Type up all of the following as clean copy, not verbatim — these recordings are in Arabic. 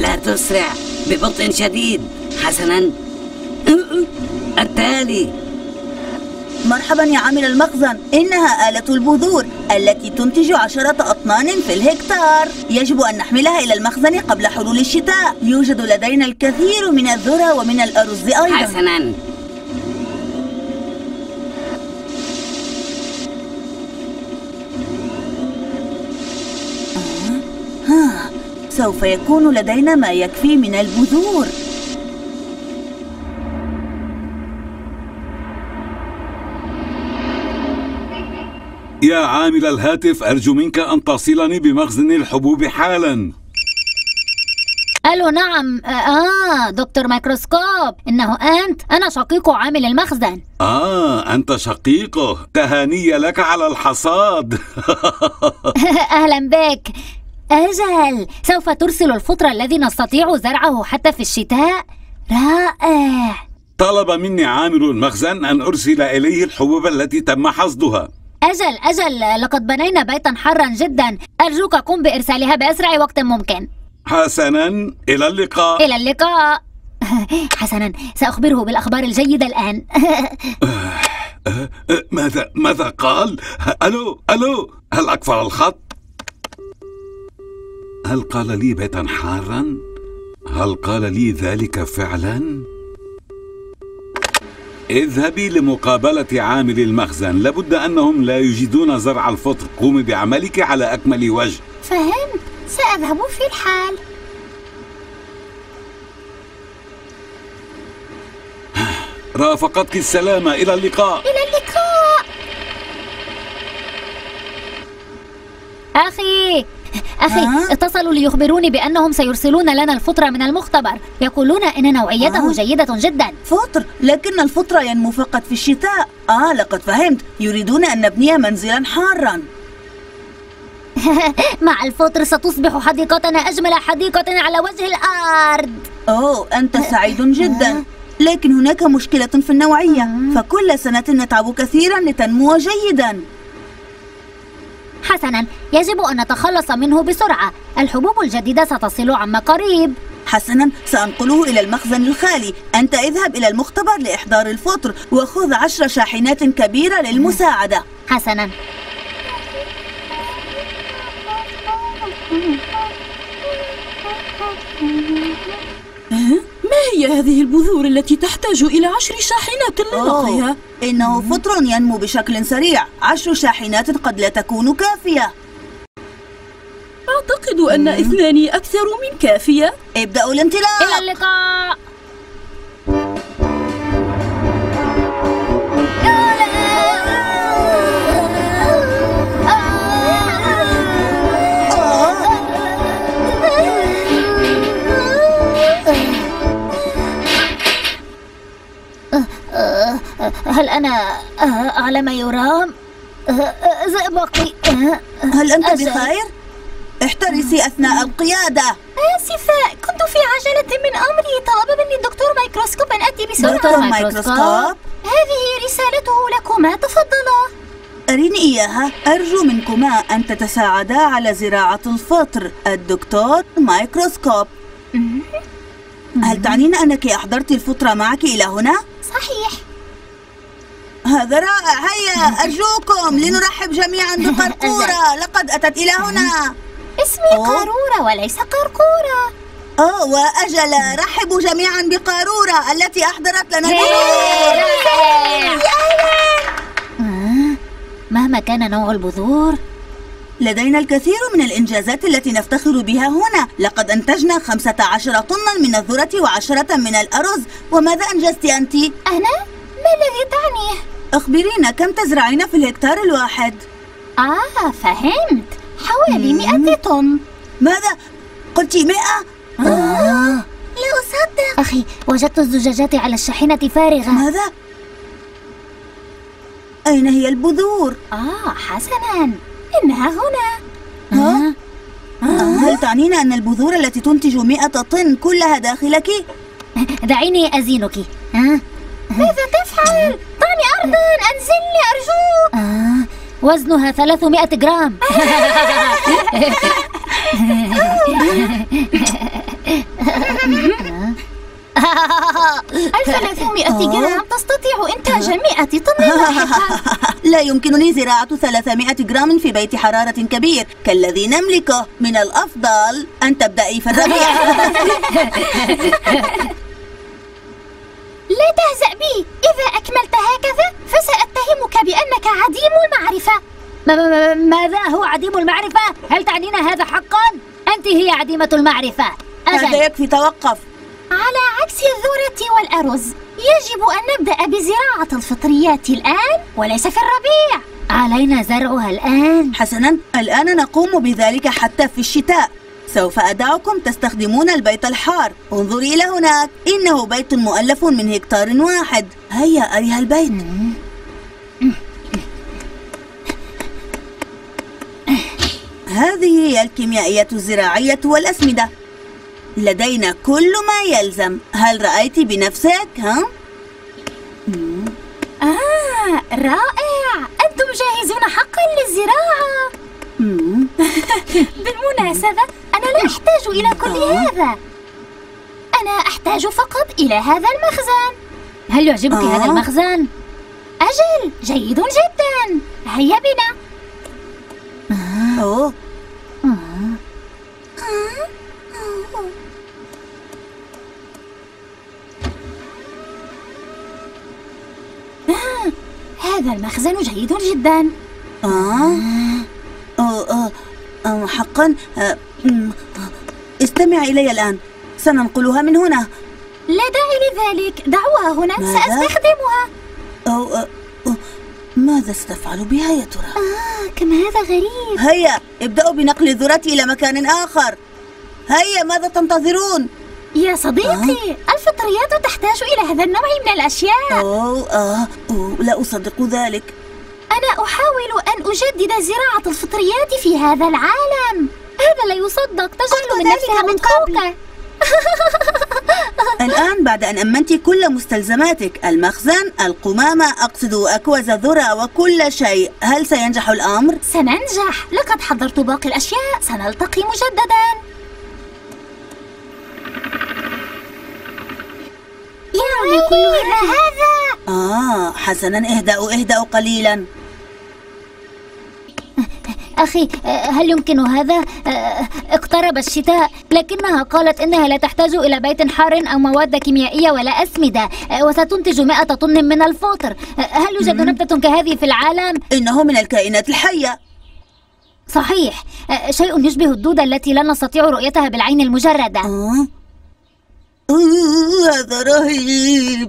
لا تسرع، ببطء شديد. حسناً، التالي. مرحبا يا عامل المخزن، إنها آلة البذور التي تنتج 10 أطنان في الهكتار. يجب أن نحملها إلى المخزن قبل حلول الشتاء. يوجد لدينا الكثير من الذرة ومن الأرز أيضا. حسناً. سوف يكون لدينا ما يكفي من البذور. يا عامل الهاتف، أرجو منك أن تصلني بمخزن الحبوب حالاً. ألو، نعم. دكتور ميكروسكوب، إنه أنت؟ أنا شقيق عامل المخزن. أنت شقيقه. تهاني لك على الحصاد. أهلا بك. أجل، سوف ترسل الفطر الذي نستطيع زرعه حتى في الشتاء؟ رائع. طلب مني عامل المخزن أن أرسل إليه الحبوب التي تم حصدها. أجل، لقد بنينا بيتا حارا جدا. أرجوك قم بإرسالها بأسرع وقت ممكن. حسناً، إلى اللقاء. إلى اللقاء. حسناً، سأخبره بالأخبار الجيدة الآن. ماذا قال؟ ألو، هل أقفل الخط؟ هل قال لي بيتا حارا؟ هل قال لي ذلك فعلا؟ اذهبي لمقابلة عامل المخزن، لابد أنهم لا يجدون زرع الفطر. قومي بعملك على أكمل وجه. فهمت، سأذهب في الحال. رافقتك السلامة، إلى اللقاء. إلى اللقاء. أخي، اتصلوا ليخبروني بأنهم سيرسلون لنا الفطر من المختبر. يقولون إن نوعيته جيدة جدا. فطر؟ لكن الفطر ينمو فقط في الشتاء. لقد فهمت، يريدون أن نبني منزلا حارا. مع الفطر ستصبح حديقتنا أجمل حديقة على وجه الأرض. أنت سعيد جدا. لكن هناك مشكلة في النوعية، فكل سنة نتعب كثيرا لتنمو جيدا. حسناً، يجب أن نتخلص منه بسرعة. الحبوب الجديدة ستصل عما قريب. حسناً، سأنقله إلى المخزن الخالي. أنت اذهب إلى المختبر لإحضار الفطر وخذ 10 شاحنات كبيرة للمساعدة. حسناً. ما هي هذه البذور التي تحتاج إلى 10 شاحنات لنقلها؟ إنه فطر ينمو بشكل سريع. 10 شاحنات قد لا تكون كافية. أعتقد أن 2 أكثر من كافية. ابدأوا الانطلاق. إلى اللقاء. هل أنا على ما يرام؟ زئبقي. هل أنت بخير؟ احترسي أثناء القيادة. آسفة، كنت في عجلة من أمري. طلب مني الدكتور ميكروسكوب أن أتي بسرعة. دكتور ميكروسكوب؟ هذه رسالته لكما، تفضلا. أريني إياها. أرجو منكما أن تتساعدا على زراعة الفطر. الدكتور ميكروسكوب. هل تعنين أنك أحضرت الفطر معك إلى هنا؟ صحيح. هذا رائع. هيا أرجوكم لنرحب جميعا بقرقورة. لقد أتت إلى هنا. اسمي قارورة وليس قرقورة. وأجل، رحبوا جميعا بقارورة التي أحضرت لنا مهما كان نوع البذور، لدينا الكثير من الإنجازات التي نفتخر بها هنا. لقد أنتجنا 15 طنا من الذرة و10 من الأرز. وماذا أنجزت أنت؟ أنا؟ ما الذي تعنيه؟ أخبرينا، كم تزرعين في الهكتار الواحد؟ فهمت، حوالي 100 طن. ماذا؟ قلت 100؟ لا أصدق. أخي، وجدت الزجاجات على الشاحنة فارغة. ماذا؟ أين هي البذور؟ حسناً، إنها هنا. هل تعنين أن البذور التي تنتج 100 طن كلها داخلك؟ دعيني أزينك. ماذا تفعل؟ ضعني أرضاً، أنزلني أرجوك. وزنها 300 جرام. 300 جرام تستطيع إنتاج 100 طن لاحقا. لا يمكنني زراعة 300 جرام في بيت حرارة كبير كالذي نملكه. من الأفضل أن تبدأي فتبيع. لا تهزأ بي، إذا أكملت هكذا فسأتهمك بأنك عديم المعرفة. ماذا هو عديم المعرفة؟ هل تعنين هذا حقا؟ أنت هي عديمة المعرفة. هذا يكفي، توقف. على عكس الذرة والأرز يجب أن نبدأ بزراعة الفطريات الآن وليس في الربيع. علينا زرعها الآن. حسناً، الآن نقوم بذلك حتى في الشتاء. سوف أدعكم تستخدمون البيت الحار. انظري إلى هناك، إنه بيت مؤلف من هكتار واحد. هيا أريها البيت. هذه هي الكيميائية الزراعية والأسمدة. لدينا كل ما يلزم. هل رأيت بنفسك؟ ها؟ رائع، أنتم جاهزون حقا للزراعة. بالمناسبة أنا لا أحتاج إلى كل هذا، أنا أحتاج فقط إلى هذا المخزن. هل يعجبك هذا المخزن؟ أجل، جيد جدا، هيا بنا. هذا المخزن جيد جدا. حقا. استمع إلي الآن، سننقلها من هنا. لا داعي لذلك، دعوها هنا. ماذا؟ سأستخدمها. ماذا ستفعل بها يا ترى؟ كم هذا غريب. هيا ابدأوا بنقل الذرة إلى مكان آخر. هيا، ماذا تنتظرون؟ يا صديقي، الفطريات تحتاج إلى هذا النوع من الأشياء. لا أصدق ذلك. أنا أحاول أن أجدد زراعة الفطريات في هذا العالم. هذا لا يصدق، تجعل من نفسها مضحوكة. الآن بعد أن أمنت كل مستلزماتك، المخزن، القمامة، أقصد أكواز ذرة وكل شيء، هل سينجح الأمر؟ سننجح، لقد حضرت باقي الأشياء، سنلتقي مجددا. يروني كل هذا. حسنا، اهدأوا قليلا. أخي، هل يمكن هذا؟ اقترب الشتاء، لكنها قالت إنها لا تحتاج إلى بيت حار أو مواد كيميائية ولا أسمدة، وستنتج 100 طن من الفطر. هل يوجد نبتة كهذه في العالم؟ إنه من الكائنات الحية. صحيح، شيء يشبه الدودة التي لا نستطيع رؤيتها بالعين المجردة. هذا رهيب.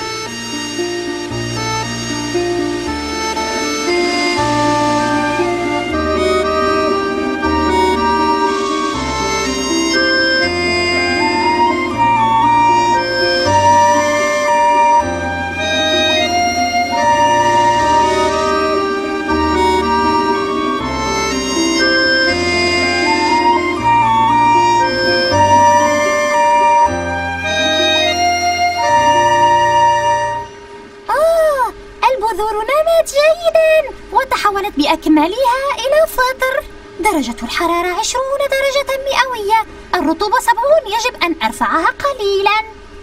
جيدا، وتحولت بأكملها إلى فطر. درجة الحرارة 20 درجة مئوية، الرطوبة 70. يجب أن أرفعها قليلا.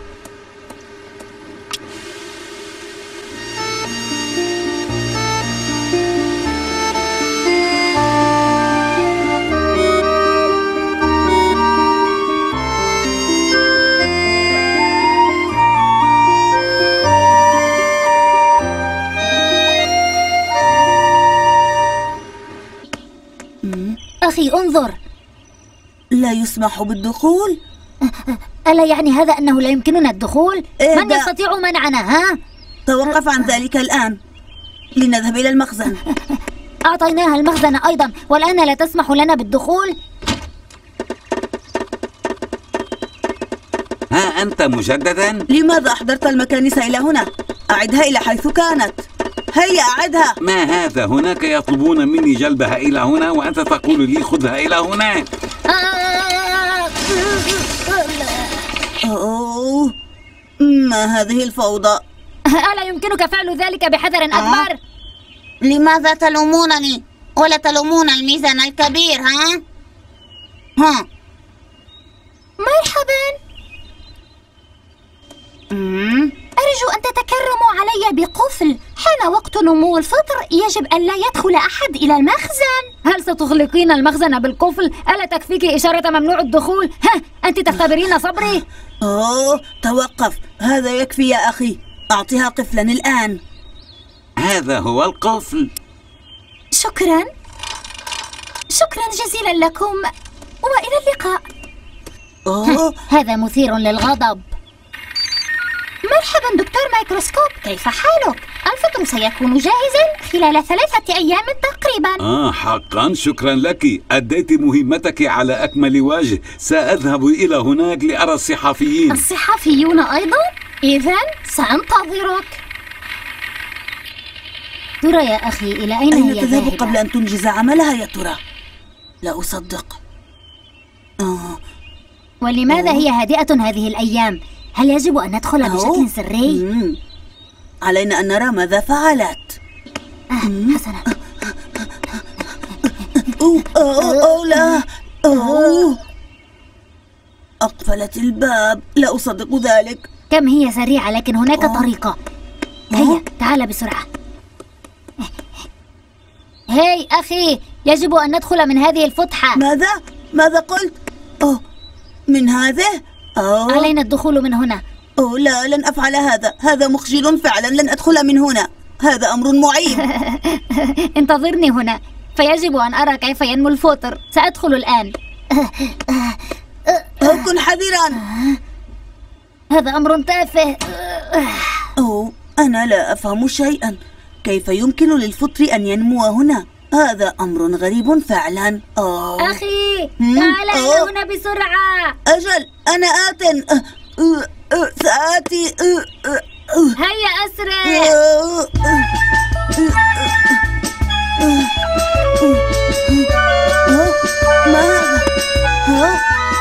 أخي انظر، لا يسمح بالدخول. ألا يعني هذا أنه لا يمكننا الدخول؟ من يستطيع منعنا؟ ها؟ توقف عن ذلك الآن، لنذهب إلى المخزن. أعطيناها المخزن أيضا، والآن لا تسمح لنا بالدخول. ها أنت مجددا؟ لماذا أحضرت المكانس إلى هنا؟ أعدها إلى حيث كانت. هيا أعدها. ما هذا؟ هناك يطلبون مني جلبها إلى هنا وأنت تقول لي خذها إلى هناك. ما هذه الفوضى؟ ألا يمكنك فعل ذلك بحذر أكبر؟ لماذا تلومونني ولا تلومون الميزان الكبير؟ ها؟ مرحبا. أرجو أن تتكرموا علي بقفل. حان وقت نمو الفطر، يجب أن لا يدخل أحد إلى المخزن. هل ستغلقين المخزن بالقفل؟ ألا تكفيك إشارة ممنوع الدخول؟ ها، أنت تختبرين صبري؟ توقف، هذا يكفي يا أخي. أعطها قفلا الآن. هذا هو القفل. شكرا جزيلا لكم، وإلى اللقاء. هذا مثير للغضب. مرحبا دكتور مايكروسكوب، كيف حالك؟ الفطر سيكون جاهزا خلال 3 أيام تقريبا. حقا شكرا لك، أديت مهمتك على أكمل وجه. سأذهب إلى هناك لأرى الصحفيين. الصحفيون أيضا؟ إذن سأنتظرك. ترى يا أخي إلى أين هي تذهب ذاهبة؟ قبل أن تنجز عملها يا ترى؟ لا أصدق. ولماذا هي هادئة هذه الأيام؟ هل يجب أن ندخل بشكل سري؟ علينا أن نرى ماذا فعلت. حسنا. لا. أقفلت الباب. لا أصدق ذلك. كم هي سريعة، لكن هناك طريقة. هيا تعال بسرعة. هاي أخي، يجب أن ندخل من هذه الفتحة. ماذا قلت؟ من هذه؟ علينا الدخول من هنا. لا، لن أفعل هذا. هذا مخجل فعلا. لن أدخل من هنا. هذا أمر معيب. انتظرني هنا، فيجب أن أرى كيف ينمو الفطر. سأدخل الآن. كن حذرا. هذا أمر تافه. أنا لا أفهم شيئا. كيف يمكن للفطر أن ينمو هنا؟ هذا أمر غريب فعلا. أخي تعال إلى هنا بسرعة. أجل، أنا آت. سآتي. هيا أسرع. ما هذا؟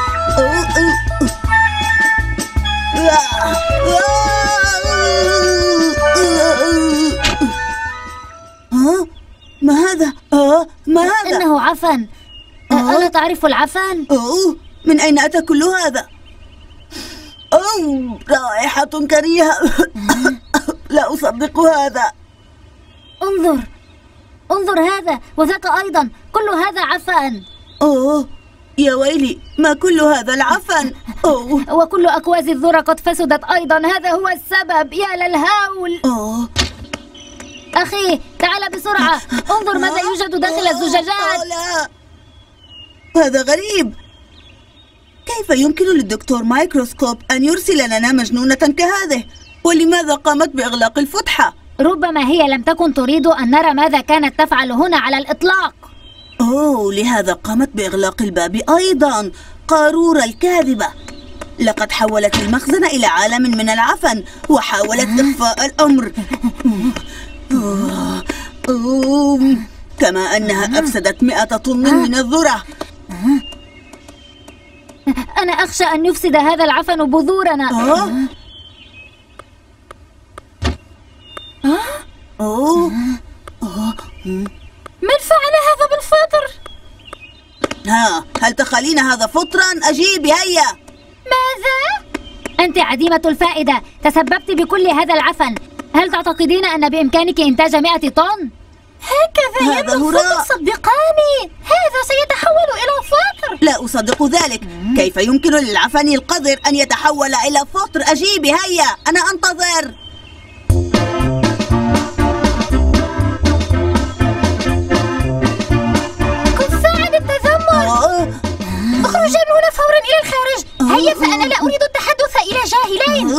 ما هذا؟ ما هذا؟ إنه عفن. ألا تعرف العفن؟ من أين أتى كل هذا؟ رائحة كريهة. لا أصدق هذا. انظر هذا وذاك أيضا، كل هذا عفن. يا ويلي، ما كل هذا العفن؟ وكل أكواز الذرة قد فسدت أيضا. هذا هو السبب. يا للهول. أخي تعال بسرعة، انظر ماذا يوجد داخل الزجاجات. لا، هذا غريب. كيف يمكن للدكتور مايكروسكوب أن يرسل لنا مجنونة كهذه؟ ولماذا قامت بإغلاق الفتحة؟ ربما هي لم تكن تريد أن نرى ماذا كانت تفعل هنا على الإطلاق. لهذا قامت بإغلاق الباب أيضا. قارورة الكاذبة. لقد حولت المخزن إلى عالم من العفن وحاولت إخفاء الأمر. كما أنها أفسدت 100 طن من الذرة. أنا أخشى أن يفسد هذا العفن بذورنا. من فعل هذا بالفطر؟ هل تخالين هذا فطرا؟ أجيبي هيا. ماذا؟ أنت عديمة الفائدة، تسببت بكل هذا العفن. هل تعتقدين أن بإمكانك إنتاج 100 طن؟ هكذا ينمو الفطر، صدقاني. هذا سيتحول إلى فطر. لا أصدق ذلك. كيف يمكن للعفن القذر أن يتحول إلى فطر؟ أجيبي هيا، أنا أنتظر. كفاءة التذمر. اخرجا من هنا فورا إلى الخارج. هيا، فأنا لا أريد التحدث إلى جاهلين.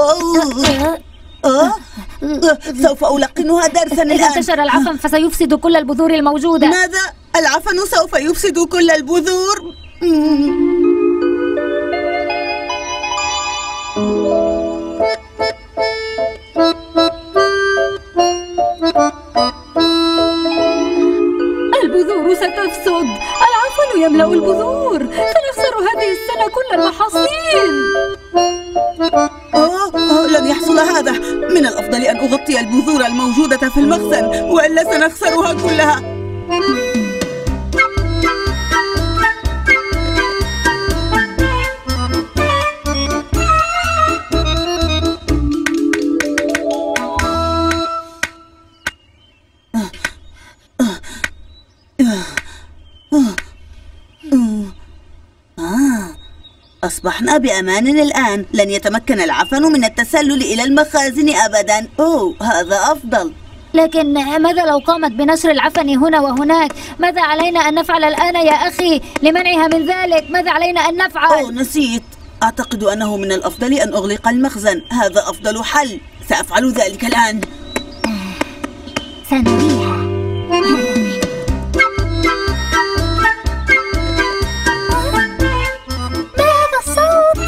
سوف ألقنها درسا الآن. إذا انتشر العفن فسيفسد كل البذور الموجودة. ماذا؟ العفن سوف يفسد كل البذور؟ البذور ستفسد. العفن يملأ البذور، سنخسر هذه السنة كل المحاصيل. لن يحصل هذا. من الأفضل أن أغطي البذور الموجودة في المخزن، وإلا سنخسرها كلها. أصبحنا بأمان الآن. لن يتمكن العفن من التسلل إلى المخازن أبدا. أوه، هذا أفضل. لكن ماذا لو قامت بنشر العفن هنا وهناك؟ ماذا علينا أن نفعل الآن يا أخي لمنعها من ذلك؟ ماذا علينا أن نفعل؟ أوه، نسيت. أعتقد أنه من الأفضل أن أغلق المخزن. هذا أفضل حل. سأفعل ذلك الآن. سنريها. ما هذا الصوت؟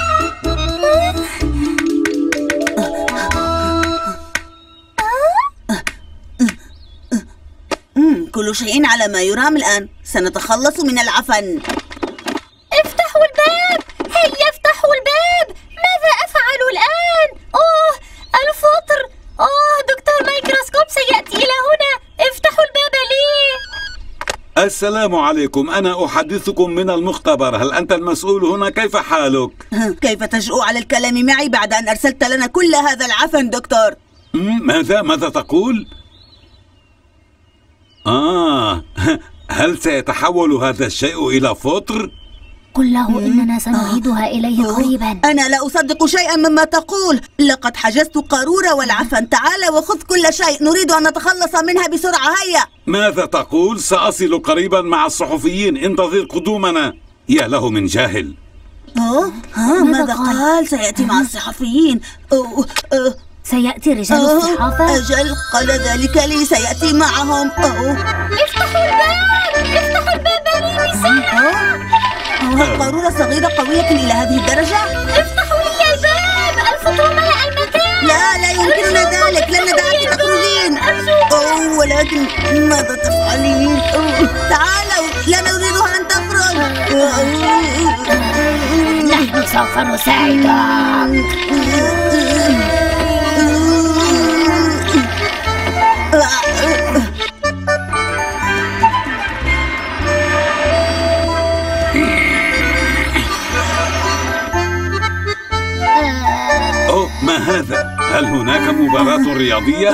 كل شيء على ما يرام الآن. سنتخلص من العفن. افتحوا الباب! هيا افتحوا الباب! ماذا أفعل الآن؟ أوه، الفطر! أوه، دكتور مايكروسكوب سيأتي إلى هنا. افتحوا الباب لي. السلام عليكم، أنا أحدثكم من المختبر. هل أنت المسؤول هنا؟ كيف حالك؟ كيف تجرؤ على الكلام معي بعد أن أرسلت لنا كل هذا العفن دكتور؟ ماذا تقول؟ هل سيتحول هذا الشيء إلى فطر؟ قل له إننا سنعيدها إليه قريبا. أنا لا أصدق شيئا مما تقول. لقد حجزت قارورة والعفن. تعال وخذ كل شيء. نريد أن نتخلص منها بسرعة. هيا. ماذا تقول؟ سأصل قريبا مع الصحفيين. انتظر قدومنا. يا له من جاهل. ماذا قال؟ سيأتي مع الصحفيين. سيأتي رجال الصحافة؟ أجل، قال ذلك لي. سيأتي معهم. افتحوا الباب! افتحوا الباب لي بسرعة! قارورة صغيرة قوية إلى هذه الدرجة؟ افتحوا لي الباب! الفطر ملأ المكان! لا يمكننا ذلك. لن ندعك تخرجين. ولكن ماذا تفعلين؟ تعالوا، لا نريدها أن تخرج. نحن سوف نساعدك. ما هذا؟ هل هناك مباراة رياضية؟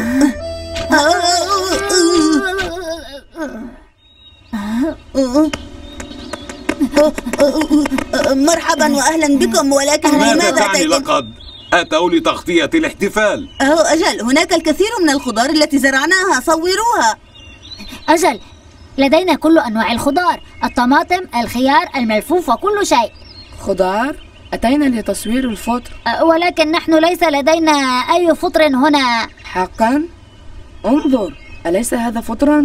مرحبا وأهلا بكم. ولكن ماذا تعني لقد أتوا لتغطية الاحتفال؟ أجل، هناك الكثير من الخضار التي زرعناها. صوروها. أجل، لدينا كل أنواع الخضار، الطماطم، الخيار، الملفوف وكل شيء. خضار؟ أتينا لتصوير الفطر. ولكن نحن ليس لدينا أي فطر هنا. حقا؟ انظر، أليس هذا فطرا؟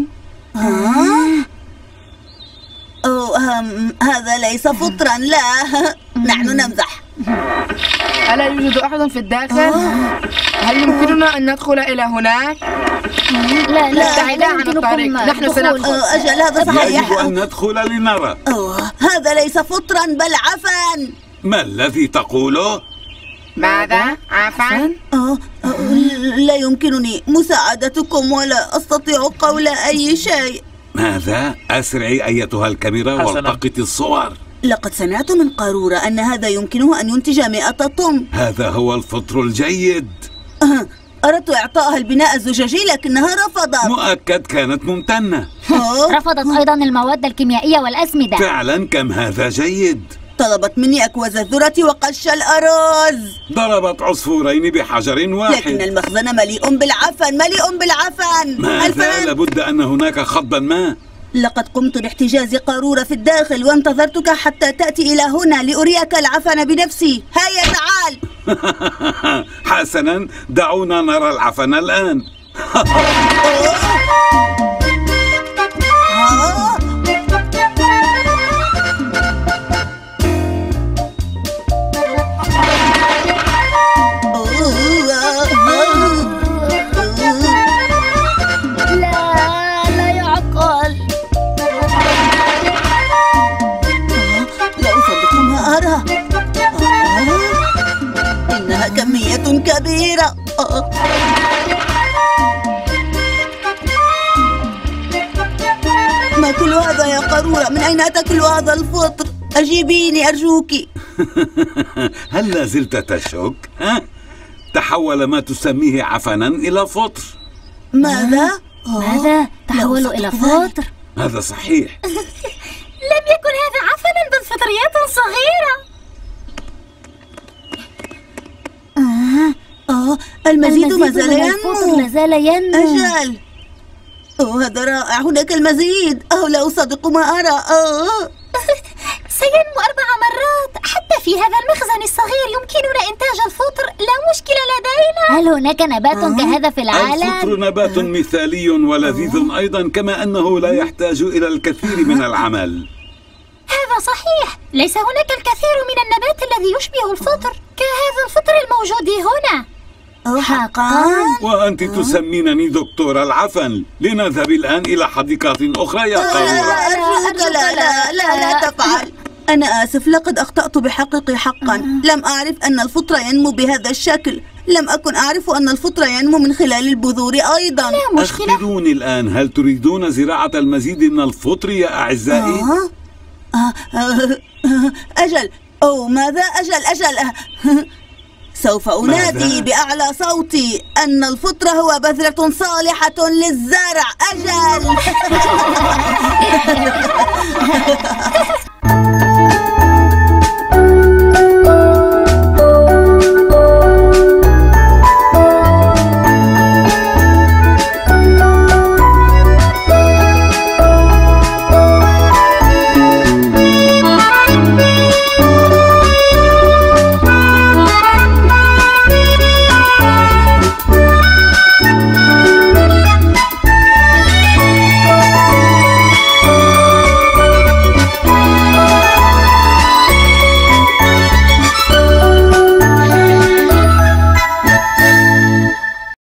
هذا ليس فطرا. لا، نحن نمزح. ألا يوجد أحد في الداخل؟ هل يمكننا أن ندخل إلى هناك؟ لا ابتعدا عن الطريق. نحن سندخل. أجل، هذا صحيح. يجب أن ندخل لنرى. هذا ليس فطرا بل عفن. ما الذي تقوله؟ ماذا؟ عفن؟ لا يمكنني مساعدتكم ولا أستطيع قول أي شيء. ماذا؟ أسرعي أيتها الكاميرا والتقطي الصور. لقد سمعت من قارورة أن هذا يمكنه أن ينتج 100 طن. هذا هو الفطر الجيد. أردت إعطائها البناء الزجاجي لكنها رفضت. مؤكد كانت ممتنة. رفضت أيضا المواد الكيميائية والأسمدة. فعلا كم هذا جيد. طلبت مني أكواز الذرة وقش الأرز. ضربت عصفورين بحجر واحد. لكن المخزن مليء بالعفن. ماذا؟ لابد أن هناك خضا ما. لقد قمت باحتجاز قارورة في الداخل وانتظرتك حتى تأتي إلى هنا لأريك العفن بنفسي. هيا تعال. حسنا، دعونا نرى العفن الآن. لا يعقل. لا أصدق ما أرى. إنها كمية كبيرة. ما كل هذا يا قارورة؟ من أين تأكل هذا الفطر؟ أجيبيني أرجوك. هل لا زلت تشك؟ تحول ما تسميه عفنا إلى فطر. ماذا؟ تحول إلى فطر؟ هذا صحيح. لم يكن هذا عفنا بل فطريات صغيرة. المزيد ما زال ينمو. ما زال ينمو. أجل. هذا رائع، هناك المزيد. لا أصدق ما أرى. سينمو 4 مرات. حتى في هذا المخزن الصغير يمكننا إنتاج الفطر، لا مشكلة لدينا. هل هناك نبات كهذا في العالم؟ الفطر نبات مثالي ولذيذ أيضا، كما أنه لا يحتاج إلى الكثير من العمل. هذا صحيح، ليس هناك الكثير من النبات الذي يشبه الفطر كهذا الفطر الموجود هنا. حقا؟ وأنت تسمينني دكتور العفن. لنذهب الآن إلى حديقة أخرى يا قارورة. أرجوك لا تفعل. أنا آسف، لقد أخطأت بحقي حقا. لم أعرف أن الفطر ينمو بهذا الشكل. لم أكن أعرف أن الفطر ينمو من خلال البذور أيضا. لا مشكلة. أخبروني الآن، هل تريدون زراعة المزيد من الفطر يا أعزائي؟ أجل. ماذا؟ أجل. سوف أنادي بأعلى صوتي أن الفطر هو بذرة صالحة للزرع. أجل.